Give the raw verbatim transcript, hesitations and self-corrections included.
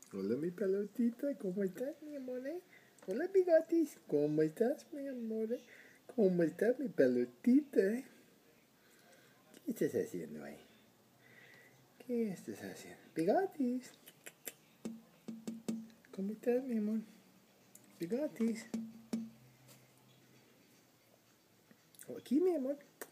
Hola mi pelotita, ¿cómo estás mi amor? eh? Hola bigotis, ¿cómo estás mi amor? eh? ¿Cómo estás mi pelotita? eh? ¿Qué estás haciendo ahí? ¿Qué estás haciendo? Bigotis, ¿cómo estás mi amor? Bigotis. Aquí mi amor.